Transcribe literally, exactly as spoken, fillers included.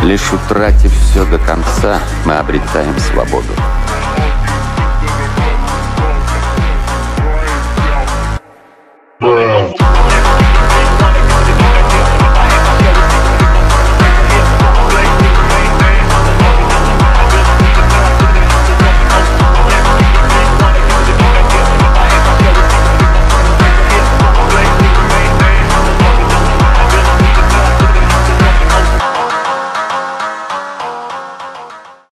Лишь утратив все до конца, мы обретаем свободу.